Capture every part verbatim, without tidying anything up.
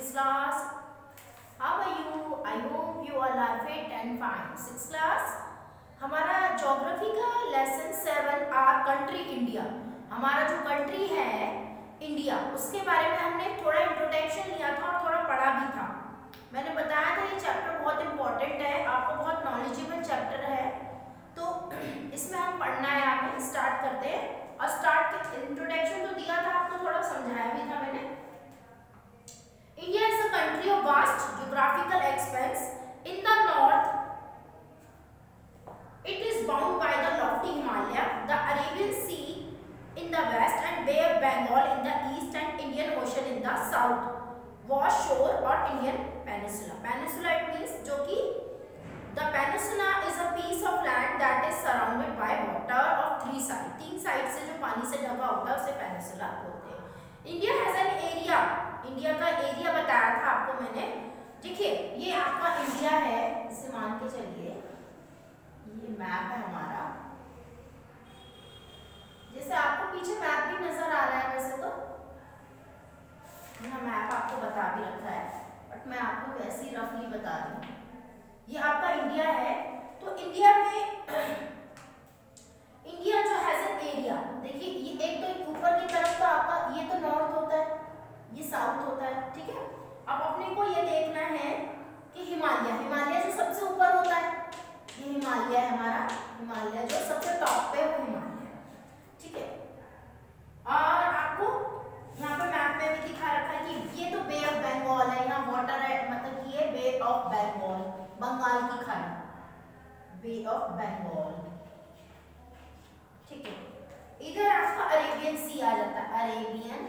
sixth class. How are you? I hope you all are fit and fine. sixth class हमारा geography का lesson seven our country India, हमारा जो country है India, उसके बारे में हमने थोड़ा इंट्रोडक्शन लिया था और थोड़ा पढ़ा भी था। मैंने बताया था ये चैप्टर बहुत इंपॉर्टेंट है, आपको बहुत नॉलेजेबल चैप्टर है, तो इसमें हम पढ़ना है। आप स्टार्ट करते हैं और स्टार्ट इंट्रोडक्शन तो दिया था, आपको थोड़ा समझाया भी था मैंने। India is a country of vast geographical expanse in the north. It is bound by the lofty Himalaya, the Arabian Sea in the west and Bay of Bengal in the east and Indian Ocean in the south. Wash shore or Indian Peninsula. Peninsula it means जो कि the peninsula is a piece of land that is surrounded by water of three sides. तीन side से जो पानी से ढका होता है उसे पेनिसुला बोलते हैं. India has an area. India का एरिया बताया था आपको मैंने. देखिए ये आपका इंडिया है, इसे मान के चलिए ये मैप है हमारा. जैसे आपको पीछे मैप भी नजर आ रहा है, वैसे तो यहाँ मैप आपको बता भी रखा है, बट मैं आपको वैसे ही रफली बता दूं. ये आपका इंडिया है, तो इंडिया में इंडिया जो हैज एन एरिया, देखिए ये एक तो ऊपर की तरफ तो आपका ये तो नॉर्थ होता है, ये साउथ होता है, ठीक है. अब अपने को ये देखना है कि हिमालय हिमालय जो सबसे ऊपर होता है, ये हिमालय है हमारा. हिमालय जो सबसे टॉप पे वो हिमालय है, ठीक है. और आपको यहाँ पे मैप में भी दिखा रखा है कि ये तो बे ऑफ बंगाल है, यहाँ वाटर है, मतलब कि ये बे ऑफ बंगाल, बंगाल की खाड़ी, बे ऑफ बंगाल, ठीक है. इधर आपका अरेबियन सी आ जाता है, अरेबियन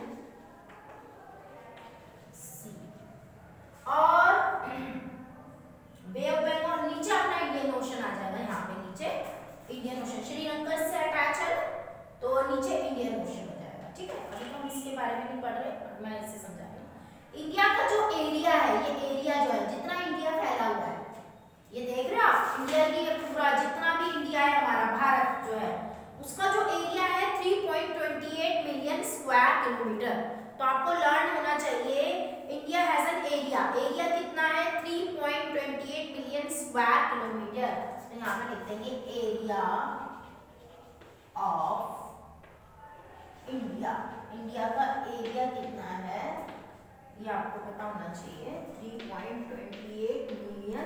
सी, और बे ऑफ बंगाल नीचे अपना इंडियन ओशन आ जाएगा. यहाँ पे नीचे इंडियन ओशन, श्रीलंका से अटैच है तो नीचे इंडियन ओशन हो जाएगा, ठीक है. अभी हम इसके बारे में नहीं पढ़ रहे, मैं इसे समझा रही हूँ. इंडिया का जो एरिया है, ये एरिया जो है जितना इंडिया फैला हुआ है, ये देख रहे हो आप, इंडिया की पूरा जितना भी इंडिया है हमारा भारत जो है, उसका जो एरिया है three point two eight million square kilometer. तो आपको लर्न होना चाहिए India has an area, area कितना है three point two eight million square kilometer. तो यहाँ पे लिखते हैं ये एरिया ऑफ इंडिया. इंडिया का एरिया कितना है ये आपको पता होना चाहिए, three point two eight million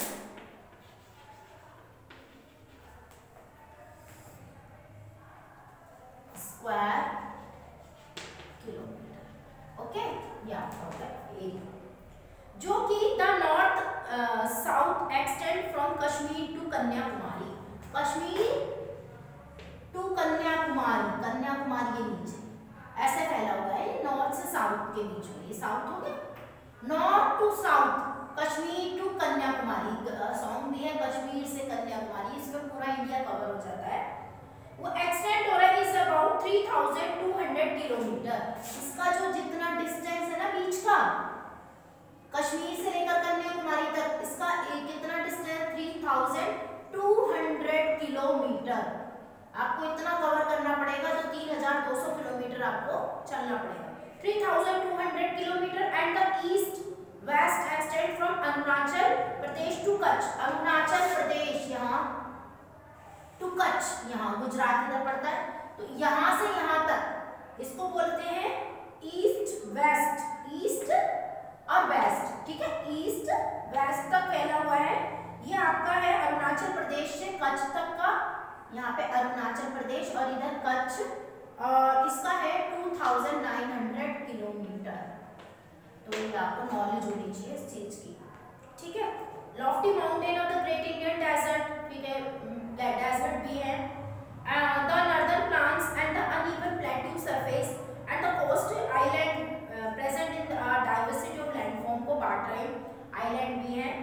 square kilometer. Okay, ये आपका होता है एरिया, जो कि the north south extend from Kashmir to Kanyakumari. Kashmir to Kanyakumari, Kanyakumari के नीचे ऐसे फैला हुआ है, नॉर्थ से साउथ के बीच में, ये साउथ हो गया. North to south, Kashmir to Kanyakumari, song भी है कश्मीर से कन्याकुमारी, इसमें पूरा इंडिया कवर हो जाता है. वो एक्सटेंड हो रहा है is about three thousand two hundred kilometer. इसका जो जितना डिस्टेंस है ना बीच का, कश्मीर से लेकर कन्याकुमारी तक, इसका एक कितना distance three thousand two hundred kilometer. आपको इतना कवर करना पड़ेगा, तो तीन हज़ार दो सौ किलोमीटर आपको चलना पड़ेगा. Three thousand two hundred kilometer and the east west extend from Arunachal Pradesh to Kutch. Arunachal Pradesh यहाँ टू कच्छ, यहाँ गुजरात इधर पड़ता है, तो यहाँ से यहाँ तक इसको बोलते हैं ईस्ट वेस्ट, ईस्ट और वेस्ट, ठीक है. ईस्ट वेस्ट तक फैला हुआ है. ये आपका है अरुणाचल प्रदेश से कच्छ तक का, यहाँ पे अरुणाचल प्रदेश और इधर कच्छ, और इसका है two thousand nine hundred kilometer. तो ये आपको नॉलेज होनी चाहिए इस चीज की, ठीक है. Lofty mountain of the great Indian desert, ठीक है, डेजर्ट भी है. The northern plants and the uneven plateau surface and the coast island present in diversity of landform को बांट रहे हैं. आइलैंड भी है,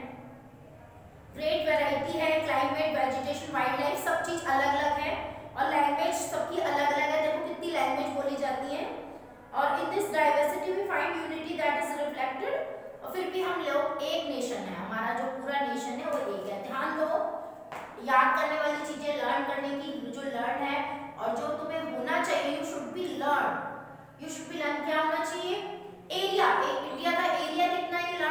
ग्रेट वैरायटी है, क्लाइमेट, वेजिटेशन, वाइल्ड लाइफ, सब चीज अलग अलग है, और लैंग्वेज सबकी अलग अलग है. देखो कितनी लैंग्वेज बोली जाती है, और in this diversity we find unity that is reflected. और फिर भी हम लोग एक नेशन है, हमारा जो पूरा नेशन है वो एक है. ध्यान दो, याद करने वाली चीजें, लर्न करने की जो लर्न है और जो तुम्हें होना चाहिए, you should be learn, you should be learn. क्या होना चाहिए? एरिया. इंडिया का एरिया कितना है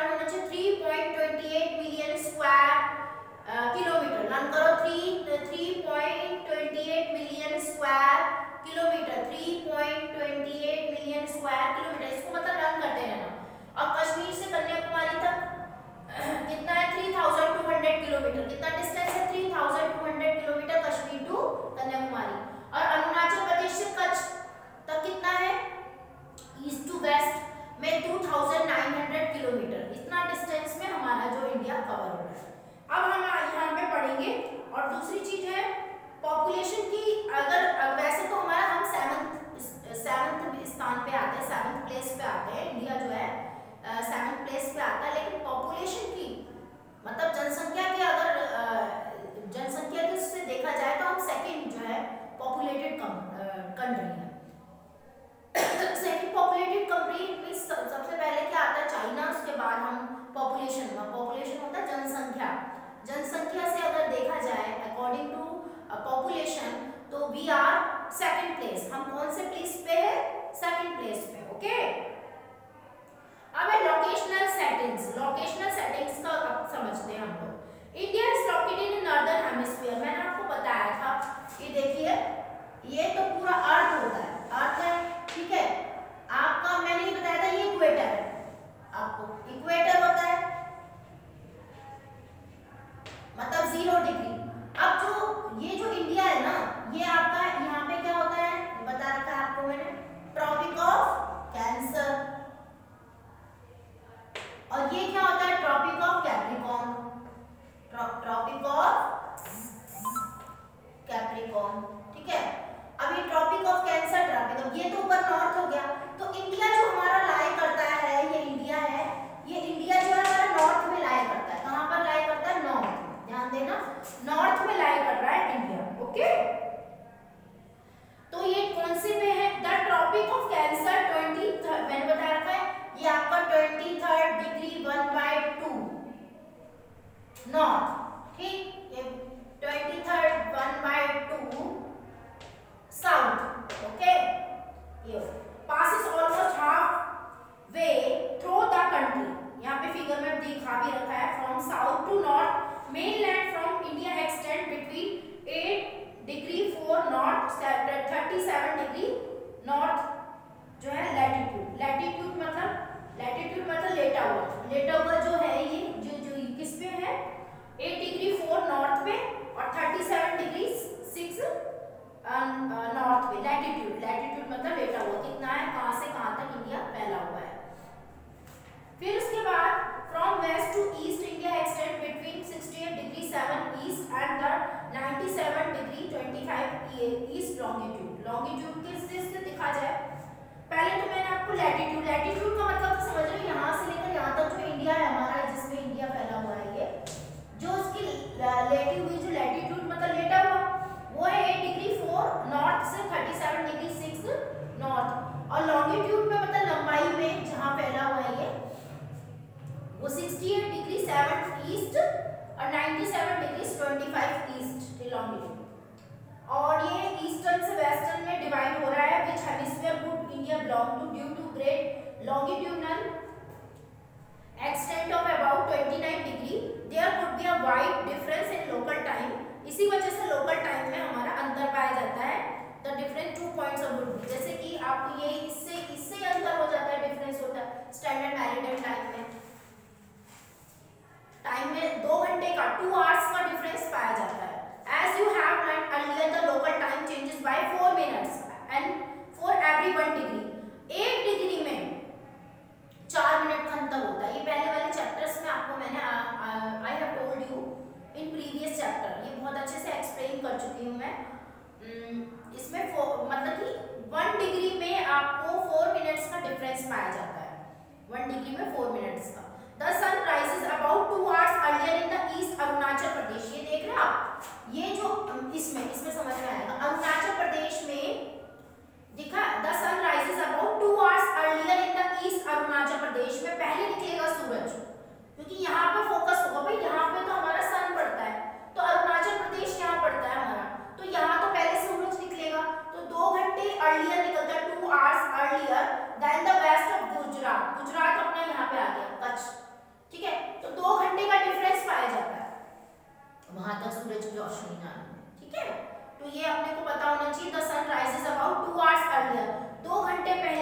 kilometer, three point two eight million square kilometer, इसको मतलब रन करते रहना। और कश्मीर से कन्याकुमारी तक कितना है, three thousand two hundred kilometer, कितना डिस्टेंस है, three thousand two hundred kilometer Kashmir to Kanyakumari. और अरुणाचल प्रदेश से कच्छ तक कितना है, ईस्ट टू वेस्ट में two thousand nine hundred kilometer, इतना डिस्टेंस में हमारा जो इंडिया कवर हो रहा है। अब हम यहाँ पे पढ़ेंगे। और दूसरी चीज है पॉपुलेशन की, अगर वैसे तो हमारा हम सेवंथ सेवंथ स्थान पे आते हैं, सेवंथ प्लेस पे आते हैं, इंडिया जो है सेवंथ प्लेस पे आता है, लेकिन पॉपुलेशन की मतलब जनसंख्या की अगर जनसंख्या की से देखा जाए तो हम सेकंड जो है पॉपुलेटेड कंट्री है। सेकंड पॉपुलेटेड कंट्री मींस सबसे पहले क्या आता है, चाइना, उसके बाद हम पॉपुलेशन, पॉपुलेशन होता है जनसंख्या। जनसंख्या से अगर देखा जाए अकॉर्डिंग टू पॉपुलेशन तो वी आर सेकंड प्लेस, हम कौन से प्लेस पे है, सेकंड प्लेस पे। ओके, अब है लोकेशनल सेटिंग्स। लोकेशनल सेटिंग्स का अब समझते हैं हम लोग। India is located in northern hemisphere, मैंने आपको बताया था कि देखिए ये तो पूरा अर्थ होता है, अर्थ है, ठीक है। आपका मैंने ये बताया था ये इक्वेटर है, आपको इक्वेटर होता है मतलब जीरो डिग्री। अब जो ये जो इंडिया है ना, ये आपका यहाँ पे क्या होता है बता रखा है आपको मैंने, ट्रॉपिक ऑफ कैंसर, और ये क्या होता है, Tropic of Capricorn, Tropic of Capricorn, ठीक है। अब ये Tropic of Cancer, Tropic of, ये तो ऊपर नॉर्थ हो गया। तो इंडिया जो हमारा लाई करता है, ये इंडिया है, ये इंडिया जो है हमारा नॉर्थ में लाई करता है। कहाँ पर लाई करता है, नॉर्थ, ध्यान देना, नॉर्थ में लाई कर रहा है इंडिया। ओके, तो ये कौन से में है, the Tropic of Cancer twenty third, मैंने बता रखा है ये आपका twenty third degree one by two north, ठीक, ये twenty third one by two south. Okay, ये passes almost half way through the country, यहाँ पे फिगर में दिखा भी रखा है, from south to north mainland from India extend between eight degree four north thirty-seven degree north जो है latitude, latitude मतलब latitude मतलब लेटा हुआ, लेटा हुआ जो है ये जो जो किस पे है, eight degree four north पे और thirty-seven degree six नॉर्थ पे, लैटिट्यूड, लैटिट्यूड मतलब लेटा हुआ, कितना है, कहां से कहां तक इंडिया फैला हुआ है। फिर उसके बाद from west to east India extend between sixty eight degree seven east and the ninety seven degree twenty five east longitude. Longitude किस चीज से दिखा जाए, पहले तो मैंने आपको लैटिट्यूड, लैटिट्यूड का मतलब तो समझ रहे हो, यहाँ से लेकर यहाँ तक जो इंडिया है हमारा, जिसमें इंडिया फैला हुआ है, ये जो उसकी लेटी हुई जो लैटिट्यूड मतलब लेटा हुआ वो है एट डिग्री फोर नॉर्थ से thirty seven degree six north, और लॉन्गिट्यूड में मतलब लंबाई में जहां फैला हुआ है ये वो sixty eight degree seven east और ninety seven degree twenty five east longitude, और ये ईस्टर्न से वेस्टर्न में डिवाइड हो रहा है, which hemisphere would India belong to due to great longitudinal extent of about twenty nine degree, there would be a wide difference in local time, इसी वजह से लोकल टाइम में हमारा अंतर पाया जाता है। The different two points of would be, जैसे कि आपको ये इससे इससे अंतर हो जाता है, डिफरेंस होता है स्टैंडर्ड मैरिटाइम टाइम में, टाइम में दो घंटे का टू आवर्स का डिफरेंस पाया जाता है। As you have learn earlier the local time changes by four minutes and for every one degree, एक डिग्री में चार मिनट का अंतर होता है। ये पहले वाले चैप्टर्स में आपको मैंने I have told you in previous chapter, ये बहुत अच्छे से एक्सप्लेन कर चुकी हूँ मैं। इसमें मतलब कि वन डिग्री में आपको फोर मिनट्स का डिफरेंस पाया जाता है, वन डिग्री में फोर मिनट्स का। The sun rises about two hours earlier in the east Arunachal Pradesh, ये देख रहे हैं आप, ये जो इसमें इसमें समझ में आएगा, अरुणाचल प्रदेश में दिखा the sun rises about two hours earlier in the east Arunachal Pradesh में पहले निकलेगा सूरज, क्योंकि यहाँ पे फोकस होगा भाई, यहाँ पे तो हमारा सन पड़ता है, तो अरुणाचल प्रदेश यहाँ पड़ता है हमारा, तो यहाँ तो पहले सूरज निकलेगा, तो दो घंटे अर्लियर निकलता है, two hours earlier than the west of Gujarat, Gujarat अपना यहाँ पे आ गया कच्छ, ठीक है, तो दो घंटे का डिफरेंस पाया जाता है वहां तक सूरज की रोशनी ना, ठीक है, तो ये अपने को पता होना चाहिए। द सन राइजेस अबाउट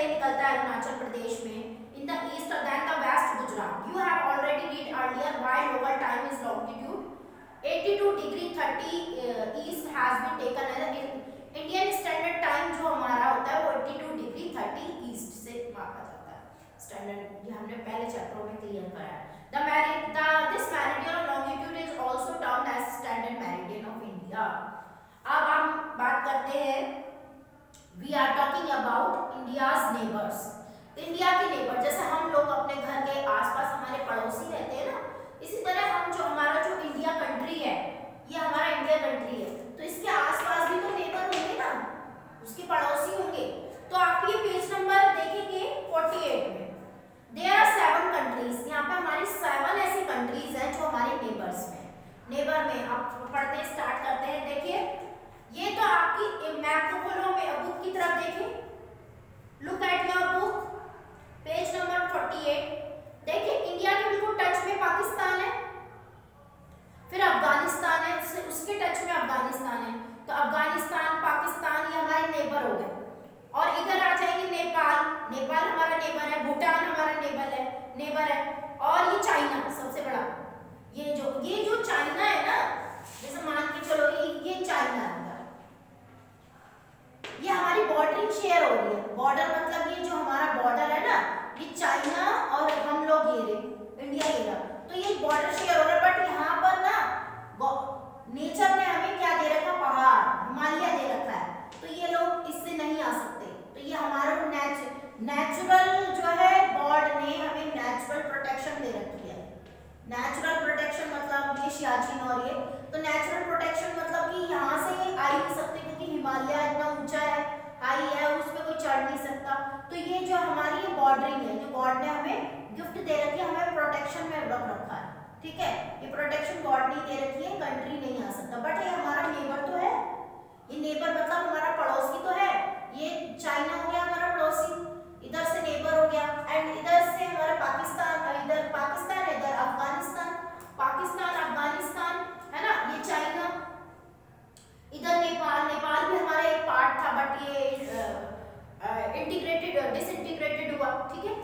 पहले निकलता है अरुणाचल प्रदेश में, in the east than the west Gujarat. You have already read earlier why local time is longitude eighty-two degree thirty east has been taken as Indian standard time जो हमारा होता है वो eighty-two degree thirty east से मापा जाता है standard, ये हमने पहले चैप्टर में क्लियर कराया। द मेरिड the this meridian of longitude is also termed as standard meridian of India. अब हम बात करते हैं, we are talking about India's neighbours. India के नेबर, जैसे हम लोग अपने घर के आसपास हमारे पड़ोसी रहते हैं ना, इसी तरह हम जो हमारा जो इंडिया कंट्री है, ये हमारा इंडिया कंट्री है, तो इसके आसपास भी तो नेबर होंगे ना, उसके पड़ोसी होंगे। तो आप ये पेज नंबर देखेंगे अड़तालीस में, देयर आर सेवन कंट्रीज, यहाँ पे हमारी सेवन ऐसी कंट्रीज हैं जो हमारे नेबर्स में, नेबर में। आप पढ़ते स्टार्ट करते हैं, देखिए ये तो आपकी मैप को खोलो, बुक की तरफ देखें, look at your book page number अड़तालीस। देखिए इंडिया के बिल्कुल टच में पाकिस्तान है, फिर अफगानिस्तान है, उसके टच में अफगानिस्तान है, तो अफगानिस्तान पाकिस्तान ये हमारे नेबर हो गए। और इधर आ जाएंगे नेपाल, नेपाल हमारा नेबर है, भूटान हमारा नेबर है नेबर है और ये चाइना सबसे बड़ा, ये जो ये जो चाइना है ना, जैसे मान के चलो ये ये चाइना है, ये हमारी बॉर्डरिंग शेयर हो रही है। बॉर्डर मतलब ये जो हमारा बॉर्डर है ना, ये चाइना और हम लोग ये रहे इंडिया ये रहा, तो ये बॉर्डर शेयर हो रहा है। बट यहाँ पर ना नेचर ने हमें क्या दे रखा, पहाड़ हिमालय दे रखा है, तो ये लोग इससे नहीं आ सकते। तो ये हमारा नेचुरल जो है गॉड ने हमें नेचुरल प्रोटेक्शन दे रखी है। नेचुरल प्रोटेक्शन मतलब ये सियाचिन और ये, तो नेचुरल प्रोटेक्शन मतलब कि यहाँ से आ ही नहीं सकते क्योंकि हिमालय इतना ऊंचा है, हाई है, उस पर कोई चढ़ नहीं सकता। तो ये जो हमारी ये बॉर्डरिंग है, जो गॉड ने हमें गिफ्ट दे रखी है, हमें प्रोटेक्शन में रख रखा है, ठीक है। ये प्रोटेक्शन गॉड ने दे रखी है, कंट्री नहीं आ सकता। बट ये हमारा नेबर तो है, ये नेबर मतलब हमारा पड़ोसी तो है। ये चाइना हो गया हमारा पड़ोसी, इधर से नेबर हो गया, एंड इधर से हमारा पाकिस्तान, इधर पाकिस्तान है, इधर अफगानिस्तान, पाकिस्तान अफगानिस्तान है ना, ये चाइना, इधर नेपाल, नेपाल भी हमारा एक पार्ट था बट ये इंटीग्रेटेड डिसइंटीग्रेटेड हुआ, ठीक है।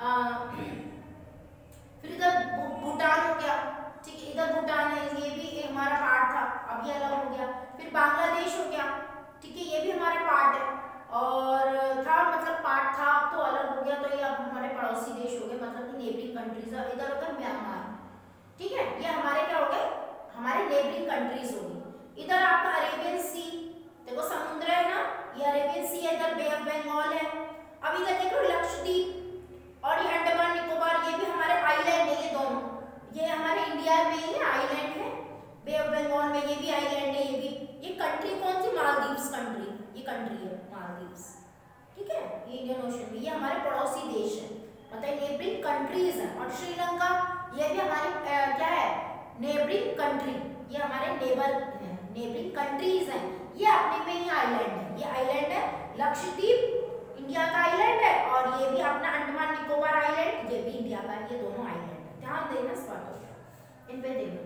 फिर इधर भूटान हो गया, ठीक है, इधर भूटान है, ये भी एक हमारा पार्ट था, अब ये अलग हो गया। फिर बांग्लादेश हो गया, ठीक है, ये भी हमारा पार्ट है, और था मतलब पार्ट था, अब तो अलग हो गया, तो ये अब हमारे पड़ोसी देश हो गए, मतलब कि नेबरिंग कंट्रीज। इधर होगा म्यांमार, ठीक है, ये हमारे क्या हो गए, हमारे नेबरिंग कंट्रीज हो गई। इधर आपका अरेबियन सी, देखो समुद्र है ना, ये अरेबियन सी है, इधर बे ऑफ बंगाल है। अब इधर देखो लक्षद्वीप और ये अंडमान निकोबार, ये भी हमारे आइलैंड है, ये दोनों, ये हमारे इंडिया में ही आइलैंड है, बे ऑफ बंगाल में ये भी आइलैंड है, ये भी। ये कंट्री कौन सी, मालदीव्स कंट्री, ये कंट्री है मालदीव्स, ठीक है, ये इंडियन ओशन में, ये हमारे पड़ोसी देश है, मतलब नेबरिंग कंट्रीज है। और श्रीलंका ये भी हमारी क्या है, नेबरिंग कंट्री, ये हमारे नेबर हैं, नेबरिंग कंट्रीज हैं, ये अपने में ही आइलैंड है, ये आइलैंड है लक्षद्वीप इंडिया का आइलैंड है, और ये भी अपना अंडमान निकोबार आइलैंड, ये भी इंडिया का, ये दोनों आइलैंड है। ध्यान देना इस बात को, इन पे देना,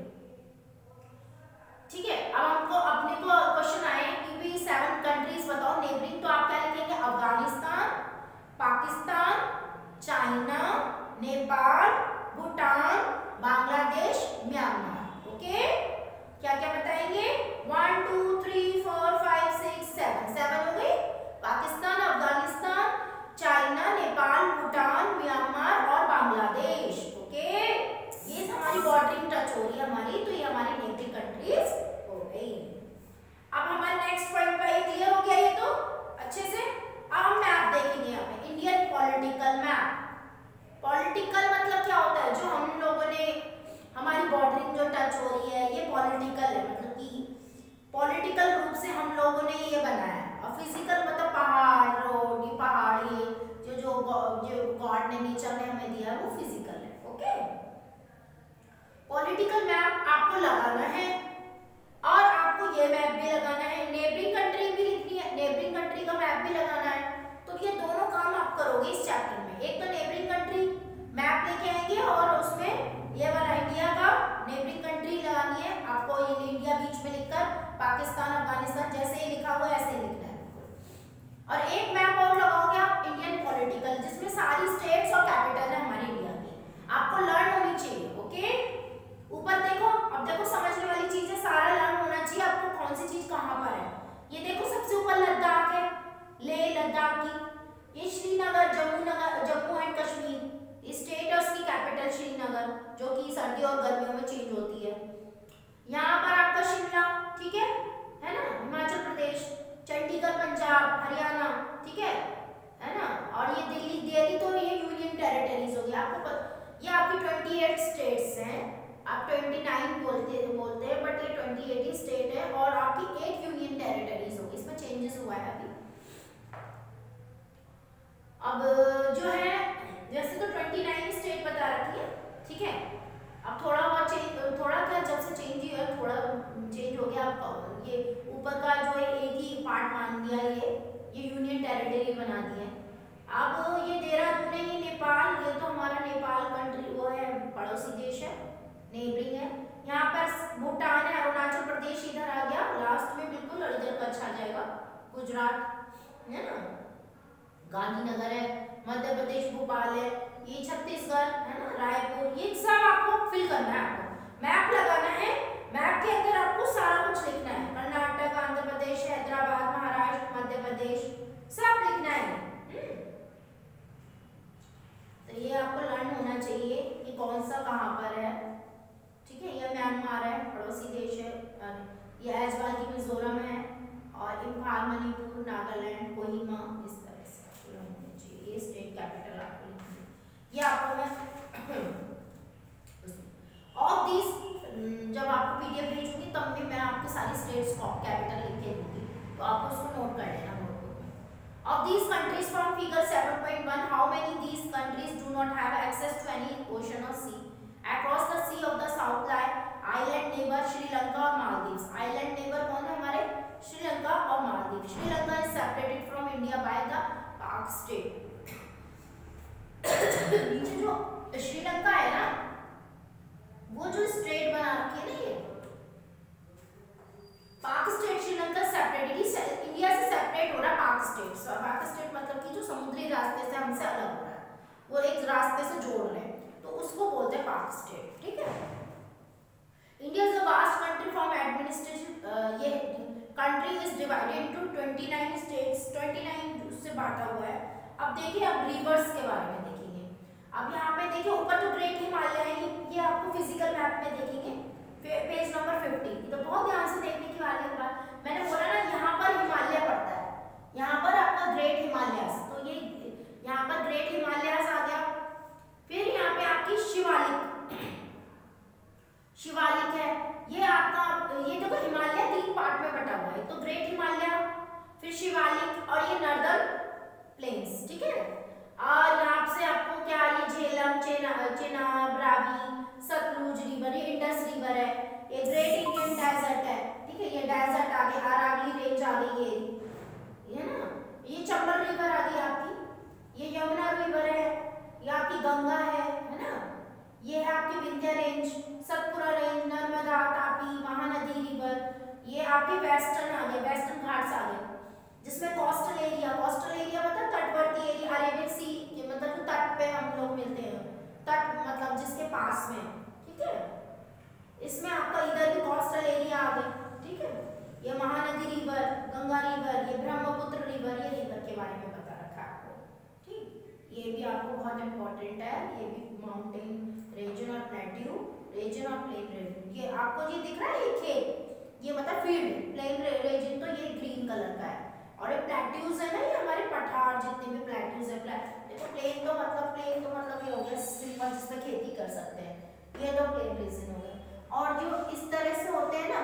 ठीक है। अब हमको अपने को क्वेश्चन आए कि भी सेवन कंट्रीज बताओ नेबरिंग, तो आप क्या लिखेंगे, Afghanistan, Pakistan, China, Nepal, Bhutan, Bangladesh, Myanmar, okay. क्या क्या बताएंगे, one two three four five six seven, seven हो गई, पाकिस्तान, अफगानिस्तान, चाइना, नेपाल, भूटान, म्यांमार और बांग्लादेश, ओके। ये हमारी बॉर्डरिंग टच हो रही है हमारी, तो ये हमारी नेबरिंग कंट्रीज हो गई। अब हमारा नेक्स्ट पॉइंट का ये क्लियर हो गया, ये तो अच्छे से। अब हम मैप देखेंगे यहाँ पे, इंडियन पॉलिटिकल मैप। पॉलिटिकल मतलब क्या होता है, जो हम लोगों ने हमारी बॉर्डरिंग जो टच हो रही है, ये पॉलिटिकल है, मतलब कि पॉलिटिकल रूप से हम लोगों ने ये बनाया है। और फिजिकल मतलब पहाड़, रोड, ये पहाड़, ये जो जो जो गॉड ने, नेचर ने हमें दिया है, वो फिजिकल है, ओके। पॉलिटिकल मैप आपको लगाना है, और आपको ये मैप भी लगाना है, नेबरिंग कंट्री भी लिखनी है, नेबरिंग कंट्री का मैप भी लगाना है। तो ये दोनों काम आप करोगे इस चैप्टर में, एक तो नेबरिंग कंट्री मैप लेके आएंगे, और उसमें ये वाला इंडिया का नेबरिंग कंट्री लगानी है आपको, ये इंडिया बीच में लिखकर, पाकिस्तान, अफगानिस्तान जैसे ही लिखा हुआ है ऐसे ही लिखना है। और एक मैप और लगाओगे आप इंडियन नंबर जो कि सर्दी और गर्मियों में चेंज होती है। यहाँ पर आपका शिमला, ठीक है है ना, हिमाचल प्रदेश, चंडीगढ़ पंजाब हरियाणा, ठीक है है ना, और ये दिल्ली, दिल्ली तो ये यूनियन टेरिटरीज हो गया। आपको ये आपकी अट्ठाईस स्टेट्स हैं, आप उनतीस बोलते बोलते हैं बट ये अट्ठाईस स्टेट है और आपकी एट यूनियन टेरिटरीज होगी। इसमें चेंजेस हुआ है अभी। अब जो है जैसे तो उनतीस स्टेट बता रखी है, ठीक है। अब थोड़ा बहुत चेंज, थोड़ा क्या जब से चेंज हुआ थोड़ा चेंज हो गया। अब ये ऊपर का जो है एक ही पार्ट मान दिया, ये ये यूनियन टेरिटरी बना दिया। अब ये देहरादून है, ये नेपाल, ये तो हमारा नेपाल कंट्री वो है, पड़ोसी देश है, नेबरिंग है। यहाँ पर भूटान है, अरुणाचल प्रदेश इधर आ गया लास्ट में बिल्कुल, और इधर कच्छ आ जाएगा, गुजरात है ना, गांधीनगर है, मध्य प्रदेश भोपाल है, ये छत्तीसगढ़ है ना, रायपुर, ये सब आपको फिल करना है। आपको मैप लगाना है, मैप के अंदर आपको सारा कुछ लिखना है। कर्नाटक, आंध्र प्रदेश, हैदराबाद, महाराष्ट्र, मध्य प्रदेश, सब लिखना है। तो ये आपको लर्न होना चाहिए कि कौन सा कहाँ पर है, ठीक है। ये म्यांमार है, पड़ोसी देश है, ये ऐजवाल की मिजोरम है, और इम्फाल मणिपुर, नागालैंड, कोहिमा, इस तरह से ये स्टेट कैपिटल आपको लिखनी है। ये आपको मैं ऑफ दिस, जब आपको पीडीएफ भेजूंगी तब भी मैं आपको सारी स्टेट्स कैपिटल लिख के दूंगी, तो आपको उसको नोट कर लेना नोटबुक में। Of these countries from figure seven point one, how many these countries do not have access to any ocean और sea across the sea of the south lie island neighbour Sri Lanka और Maldives. Island neighbour कौन है हमारे, श्रीलंका और Maldive. Sri Lanka is separated from India by the Palk Strait. नीचे जो श्रीलंका है ना, वो जो स्टेट बना रखी है ना, ये Palk Strait, Sri Lanka separated, India से सेपरेट हो रहा है पाक स्टेट। सो पाक स्टेट मतलब कि जो समुद्री रास्ते से हमसे अलग हो रहा है, वो एक रास्ते से जोड़ रहे हैं, तो उसको बोलते हैं पाक स्टेट, ठीक है। India is a vast country from administration, ये कंट्री इज डिवाइडेड इनटू उनतीस स्टेट्स, उनतीस से बांटा हुआ है। अब देखिए, अब रिवर्स के बारे में देखेंगे। अब यहाँ पे देखिए ऊपर तो ग्रेट हिमालय है, ये आपको फिजिकल मैप में देखेंगे पेज नंबर फिफ्टी। तो बहुत ध्यान से देखने की वाली बात, मैंने बोला ना यहाँ पर हिमालय पड़ता है, यहाँ पर आपका ग्रेट हिमालयस, तो ये यहाँ पर ग्रेट हिमालयस आ गया। फिर यहाँ पे आपकी शिवालिक, शिवालिक है, ये आपका, ये देखो हिमालय तीन पार्ट में बटा हुआ है, तो ग्रेट हिमालय, फिर शिवालिक, और ये नॉर्दर्न प्लेन्स, ठीक है। और यहाँ से आपको क्या, ये झेलम, चेनाब, रावी, सतलुज रिवर, ये इंडस रिवर है, ये ग्रेट इंडियन डेजर्ट है, ठीक है, ये डेजर्ट आ गई, अरावली रेंज आ गई, ये है ना, ये चंबल रिवर आ गई आपकी, ये यमुना रिवर है, ये आपकी गंगा है है ना, ये है आपकी Vindhya range, Satpura range, Narmada, Tapi, Mahanadi river, ये आपके वेस्टर्न आ गए, वेस्टर्न घाट्स आ गए, जिसमें कोस्टल एरिया, कोस्टल एरिया मतलब तटवर्ती एरिया, अरेबियन सी, ये मतलब तट पे हम लोग मिलते हैं, तट मतलब जिसके पास में, ठीक है। इसमें आपका इधर भी कोस्टल एरिया आ गए, ठीक है। ये महानदी रिवर, गंगा रिवर, ये ब्रह्मपुत्र रिवर, ये रिवर के बारे में बता रखा है आपको, ठीक। ये भी आपको बहुत इंपॉर्टेंट है, ये भी माउंटेन रीजन और प्लेट्यू रीजन और प्लेन रीजन। ये आपको ये दिख रहा है, ये खेत, ये मतलब फील्ड, प्लेन रीजन तो ये ग्रीन कलर का है, और ये प्लेट्यूज है ना, ये हमारे पठार जितने भी प्लेट्यूज है, देखो प्लेन तो मतलब प्लेन तो मतलब ये हो गया सिंपल, जिसमें खेती कर सकते हैं, ये तो प्लेन रीजन हो गया। और जो इस तरह से होते हैं ना,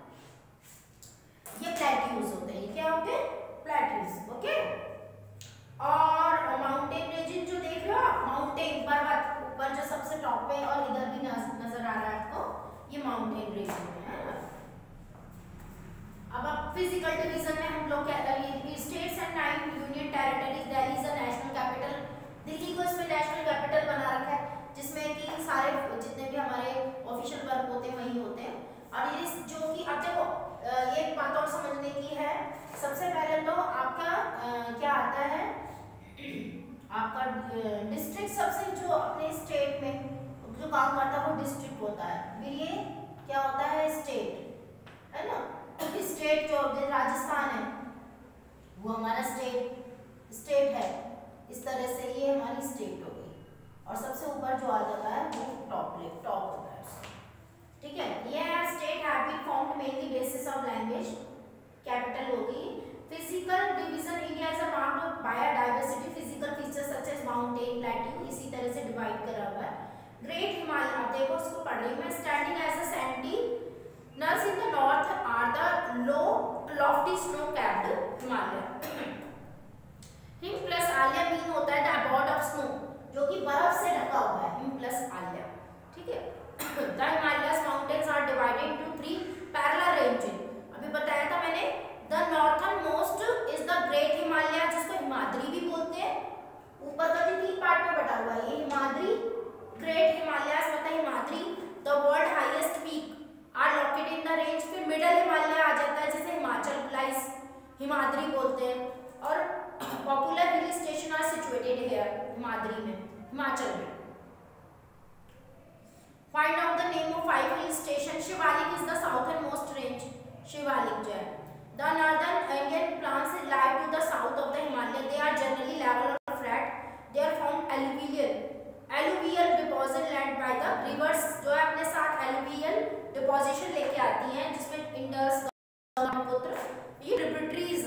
ये प्लेट्यूज होते हैं, क्या होते हैं, प्लेट्यूज, ओके। और माउंटेन रीजन जो देख रहे हो आप, माउंटेन पर्वत ऊपर जो सबसे टॉप पे, और इधर भी नजर आ रहा है आपको, ये माउंटेन रीजन है। अब आप फिजिकल डिवीजन में हम लोग क्या, ये states and nine union territories, Delhi is a national capital, Delhi को इसमें नेशनल कैपिटल बना रखा है, जिसमें कि सारे जितने भी हमारे ऑफिशियल वर्क होते हैं वही होते हैं। और ये जो कि अब देखो ये एक बात और समझने की है, सबसे पहले तो आपका आ, क्या आता है, आपका डिस्ट्रिक्ट, सबसे जो अपने स्टेट में जो काम करता है वो डिस्ट्रिक्ट होता है, फिर ये क्या होता है, स्टेट, है ना। स्टेट जो राजस्थान है वो हमारा स्टेट स्टेट है, इस तरह से ये हमारी स्टेट हो गई। और सबसे ऊपर जो आ जाता है वो टॉप अब देखो उसको पढ़ रही हूँ मैं। Standing as a sentinels in the north are the लो लॉफ्टी स्नो कैप्ड हिमालय। हिम प्लस आलिया मीन होता है द अबॉर्ड ऑफ स्नो, जो कि बर्फ से ढका हुआ है, हिम प्लस आलिया, ठीक है। The Himalayas mountains are divided into three parallel ranges. अभी बताया था मैंने, the northernmost is the great Himalaya, जिसको हिमाद्री भी बोलते हैं। ऊपर का जो तीन पार्ट में बटा हुआ है ये हिमाद्री, ग्रेट हिमालयस मतलब Himadri. The world highest peak are located in the range. फिर मिडल हिमालय आ जाता है, जिसे हिमाचल प्लाइस हिमाद्री बोलते हैं। और popular hill station are situated here, Himadri में, हिमाचल में। Find out the name of five hill station. Shivalik is the southernmost range, Shivalik जो है। The northern Indian plains lie to the south of the Himalaya. They are generally level or flat. They are found alluvial, alluvial deposit land by the rivers, जो है अपने साथ alluvial deposition लेके आती हैं, जिसमें इंडस, ब्रह्मपुत्र, ये ट्रिब्यूटरीज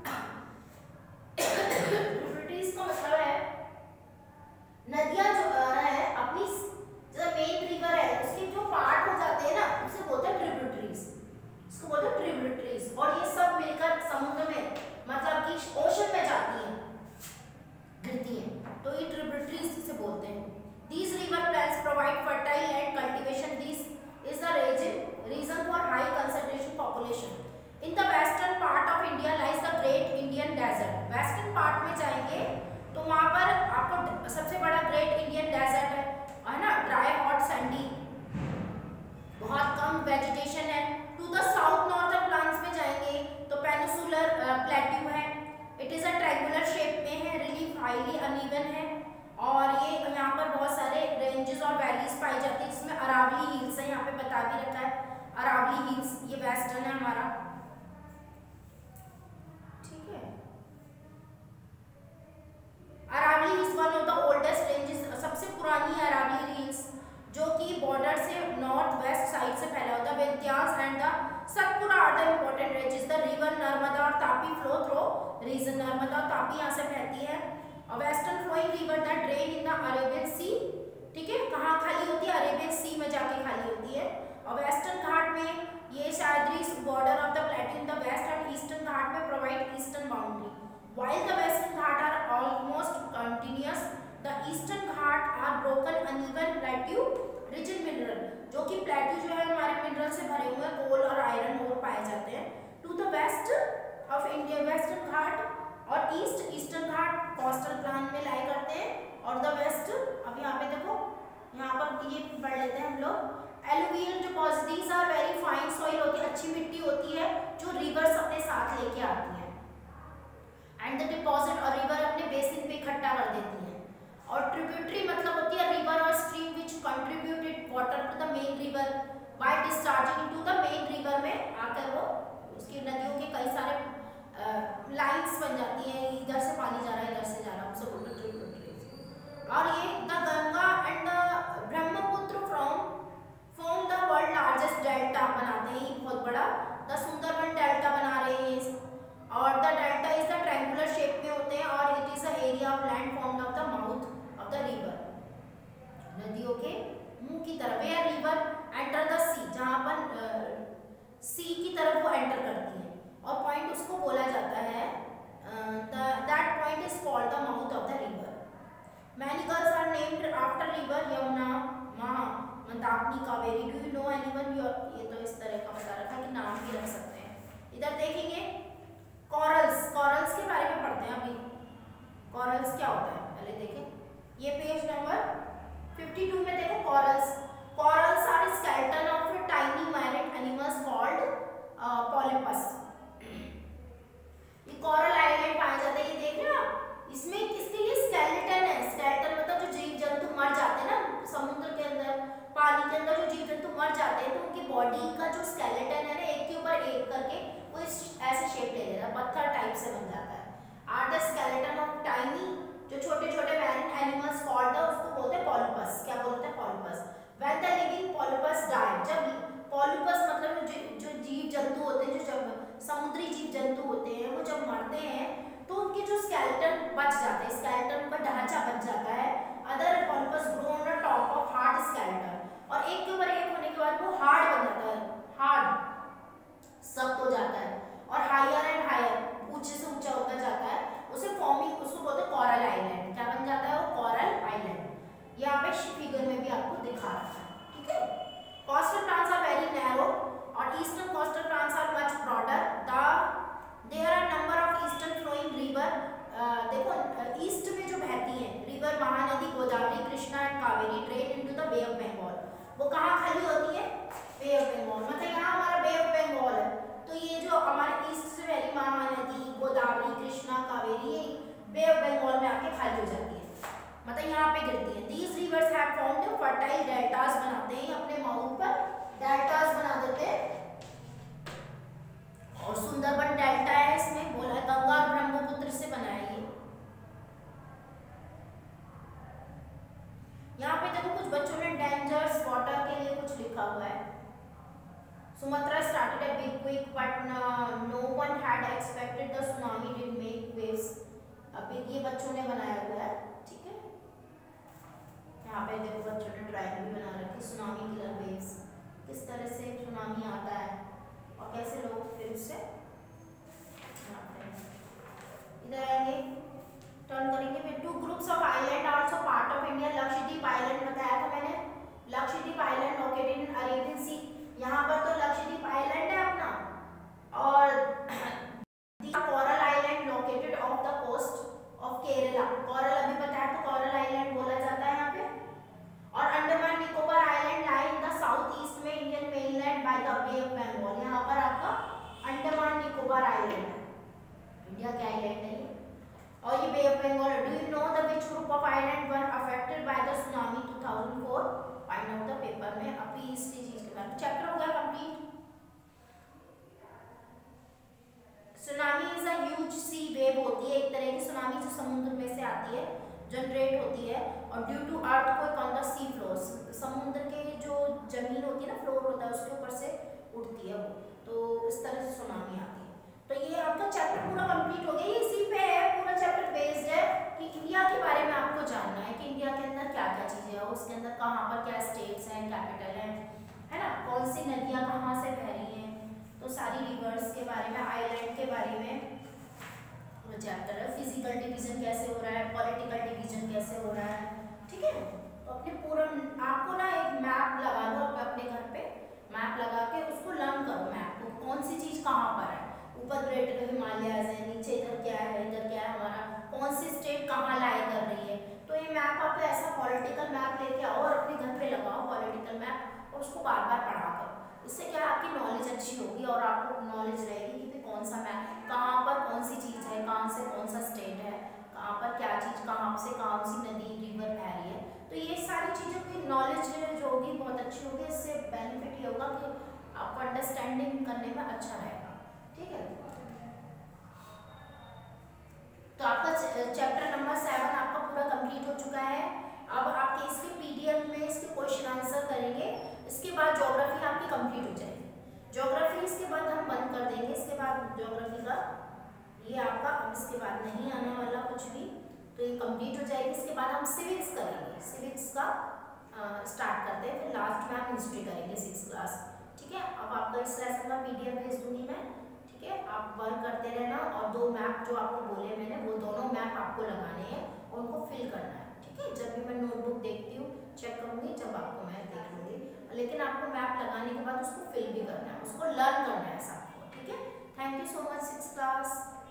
ट्रिब्यूटरीज का मतलब है नदियां जो है अपनी जो मेन रिवर है उसके जो पार्ट हो जाते हैं ना, उसे बोलते हैं ट्रिब्यूटरीज, इसको बोलते हैं ट्रिब्यूटरीज। और ये सब मिलकर समुद्र में मतलब कि ओशन में जाती हैं, गिरती हैं, तो ये ट्रिब्यूटरीज से बोलते हैं। These river plants provide fertile land cultivation. This is the reason reason for high concentration population. In the western part of India lies the Great Indian Desert. Western part में जाएंगे तो वहाँ पर आपको सबसे बड़ा ग्रेट इंडियन डेजर्ट है, है ना, ड्राई हॉट सैंडी, बहुत कम वेजिटेशन है। To the south northern plains में जाएंगे तो पेनिसुलर प्लेट्यू है। It is a triangular shape में है, रिलीफ हाईली अनइवन है, और ये यहाँ पर बहुत सारे रेंजेस और वैलीज पाई जाती है, जिसमें अरावली हिल्स है, यहाँ पे बता भी रखा है अरावली हिल्स, ये वेस्टर्न है हमारा, ठीक है। Aravali hills one of the oldest ranges, सबसे पुरानी है अरावली हिल्स, जो कि बॉर्डर से नॉर्थ वेस्ट साइड से फैला होता है। Vindhyas and the Satpura are the important ranges. The river Narmada और Tapi flow through region, Narmada और तापी यहाँ से बहती है। और western flowing river that drain in the Arabian sea, ठीक है, कहाँ खाली होती है, अरेबियन सी में जाके खाली होती है। और वेस्टर्न घाट में ये शायद border of the plateau in the west, and eastern Ghat में provide eastern boundary, while the western ghat are almost continuous, the eastern ghat are broken uneven plateau rich in mineral, जो कि प्लेट्यू जो है हमारे mineral से भरे हुए कोल और आयरन और पाए जाते हैं। To the west of India western Ghat और east eastern Ghat coastal plain में लाई करते हैं, और द वेस्ट, अब यहाँ पे देखो, यहाँ पर ये पढ़ लेते हैं हम लोग। Alluvial deposit, these are very fine soil होती है, अच्छी मिट्टी होती है, जो रिवर्स अपने साथ लेके आती है, एंड द डिपॉजिट, और रिवर अपने बेसिन पे इकट्ठा कर देती है। और ट्रिब्यूटरी मतलब होती है रिवर और stream which contributed water to the main river by discharging into the main river, में आकर वो उसकी नदियों के कई सारे लाइंस बन जाती हैं, इधर से पानी जा रहा है इधर से जा रहा है, उससे बोलते हैं ट्रिब्यूटरीज। और ये the Ganga and the Brahmaputra from form the world largest delta बनाते हैं, बहुत बड़ा द सुंदरबन डेल्टा बना रहे हैं। और the delta is the triangular shape में होते हैं, और it is a area of land formed of the mouth of the river, नदियों के मुंह की तरफ है, रिवर एंटर द सी, जहां पर सी uh, की तरफ वो एंटर करती है, और पॉइंट उसको बोला जाता है, that point is called the mouth of the river. Many girls are named after river, Yamuna, महा, Mandakini, Kaveri. Do you know anyone? ये तो इस तरह का बता रखा कि नाम भी रख सकते हैं। इधर देखेंगे कॉरल्स, कॉरल्स के बारे में पढ़ते हैं अभी। कॉरल्स क्या होता है पहले देखें, ये पेज नंबर बावन में देखो corals. Corals are skeleton of tiny marine animals called polyps. ये कॉरल आइलैंड पाए जाते हैं, ये देख रहे हो आप, इसमें किसके लिए स्केलेटन है, स्केलेटन मतलब जो जीव जंतु मर जाते हैं ना समुद्र के अंदर, पानी के अंदर जो जीव जंतु मर जाते हैं, तो उनकी बॉडी का जो स्केलेटन है ना, एक के ऊपर एक करके वो ऐसे शेप ले लेता है, पत्थर टाइप से बन जाता है। Are the skeleton of tiny, जो छोटे छोटे मैरिन एनिमल्स कॉल्ड, उसको बोलते हैं पॉलिपस। क्या बोलते हैं? Polyps. When the living polyps die, जब पॉलिपस मतलब जो, जो जीव जंतु होते हैं, जो जब समुद्री जीव जंतु होते हैं, वो जब मरते हैं तो उनके जो स्केलेटन बच जाते हैं, स्केलेटन का ढांचा बच जाता है। Other polyps grow on the top of hard skeleton, वो कहाँ खाली होती है? Bay of Bengal. मतलब यहाँ हमारा बे ऑफ बंगाल है, तो ये जो हमारे ईस्ट से वैली महानदी, गोदावरी, कृष्णा, कावेरी, ये बे ऑफ बंगाल में आके खाली हो जाती है, मतलब यहाँ पे गिरती है। These rivers have formed fertile deltas बनाते हैं अपने माउथ पर, डेल्टास बना देते हैं। और सुंदरबन डेल्टा है, इसमें बोला है गंगा और ब्रह्मपुत्र से बना है ये। यहाँ पे देखो कुछ बच्चों ने डेंजर्स वाटर के लिए कुछ लिखा हुआ है। Sumatra started a big quake, but no, no one had expected the tsunami did make waves. अभी ये बच्चों ने बनाया हुआ है, ठीक है। यहाँ पे देखो बच्चों ने ड्राइंग भी बना रखी, सुनामी किलर वेव्स, किस तरह से सुनामी आता है और कैसे लोग फिर उससे इधर आएंगे, टर्न करेंगे। फिर two groups of island also part of India. Lakshadweep island बताया था मैंने, Lakshadweep island located in Arabian sea. यहाँ पर तो लक्षद्वीप आइलैंड है अपना, और coral island located off the coast of Kerala. Coral अभी बताया तो कोरल आइलैंड बोला जाता है यहाँ पे। और Andaman Nicobar island lie in the south east में Indian mainland by the bay of Bengal. यहाँ पर आपका अंडमान निकोबार आइलैंड है, इंडिया के आइलैंड है ये। और ये bay of Bengal. Do you know the which group of island were affected by the tsunami two thousand four? Find out the paper में। अभी इस चीज के बारे में चैप्टर हो गया complete. Tsunami is a huge sea wave होती है, एक तरह की सुनामी जो समुद्र में से आती है, जनरेट होती है। और due to earthquake on the sea floors, समुद्र के जो जमीन होती है ना, फ्लोर होता है, उसके ऊपर से उठती है वो, तो इस तरह से सुनामी आती है। तो ये आपका चैप्टर पूरा कंप्लीट हो गया। ये इसी पे है, पूरा चैप्टर बेस्ड है कि इंडिया के बारे में आपको जानना है कि इंडिया के अंदर क्या क्या चीजें हैं, उसके अंदर कहाँ पर क्या स्टेट्स हैं, कैपिटल है है ना, कौन सी नदियाँ कहाँ से बह रही हैं, तो सारी रिवर्स के बारे में, आइलैंड के बारे में वो चैप्टर है। फिजिकल डिवीजन कैसे हो रहा है, पॉलिटिकल डिवीजन कैसे हो रहा है, ठीक है। तो अपने पूरा आपको ना एक मैप लगा लो अपने घर पे, मैप लगा के उसको लर्न करो, मैप को कौन सी चीज कहाँ पर है। ऊपर ग्रेटर हिमालयाज है, नीचे इधर क्या है, इधर क्या है, हमारा कौन सी स्टेट कहाँ लाई कर रही है। तो ये मैप आप ऐसा पॉलिटिकल मैप लेके आओ और अपने घर पे लगाओ पॉलिटिकल मैप, और उसको बार बार पढ़ा करो। इससे क्या आपकी नॉलेज अच्छी होगी और आपको नॉलेज रहेगी कि कौन सा मैप कहाँ पर कौन सी चीज़ है, कहाँ से कौन सा स्टेट है, कहाँ पर क्या चीज़, कहाँ से कौन सी नदी रिवर बह रही है। तो ये सारी चीज़ों की नॉलेज जो होगी बहुत अच्छी होगी। इससे बेनिफिट ये होगा कि आपको अंडरस्टैंडिंग करने में अच्छा रहेगा, ठीक है। तो आपका चैप्टर नंबर सेवन आपका पूरा कंप्लीट हो चुका है। अब आपके इसके पीडीएफ में इसके क्वेश्चन आंसर करेंगे, इसके बाद ज्योग्राफी आपकी कंप्लीट हो जाएगी। ज्योग्राफी इसके बाद हम बंद कर देंगे, इसके बाद ज्योग्राफी का ये आपका अब इसके बाद नहीं आने वाला कुछ भी, तो ये कंप्लीट हो जाएगी। इसके बाद हम सिविक्स करेंगे, सिविक्स का स्टार्ट करते हैं, फिर लास्ट में हम हिस्ट्री करेंगे सिक्स क्लास, ठीक है। अब आपका इस लेसन का पीडीएफ भेज दूंगी मैं, ठीक है। आप वर्क करते रहना, और दो मैप जो आपको बोले मैंने वो दोनों मैप आपको लगाने हैं और उनको फिल करना है, ठीक है। जब भी मैं नोटबुक देखती हूँ चेक करूँगी, जब आपको मैं देख लूँगी, लेकिन आपको मैप लगाने के बाद उसको फिल भी करना है, उसको लर्न करना है सबको, ठीक है। Thank you so much six class.